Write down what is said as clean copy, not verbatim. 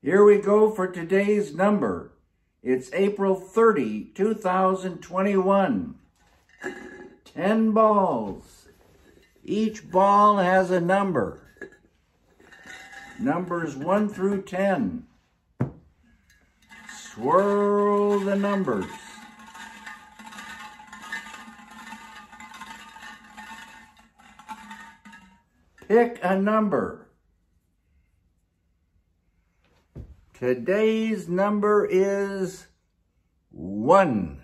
Here we go for today's number. It's April 30, 2021. 10 balls. Each ball has a number. Numbers 1 through 10. Swirl the numbers. Pick a number. Today's number is 1.